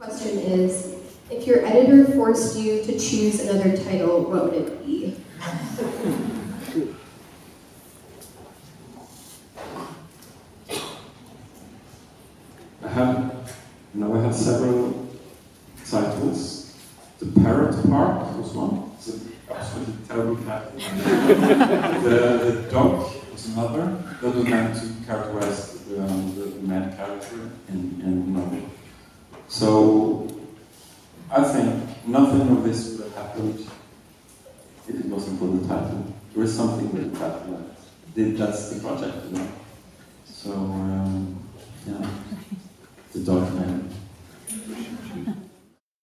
Question is, if your editor forced you to choose another title, what would it be? I had several titles. The Parrot Park was one. It's an absolutely terrible title. the Dog was another. That was meant to characterize the main character in the novel. So I think nothing of this would have happened if it wasn't for the title. There is something with the title that's the project, you know. So yeah, the Dark Man.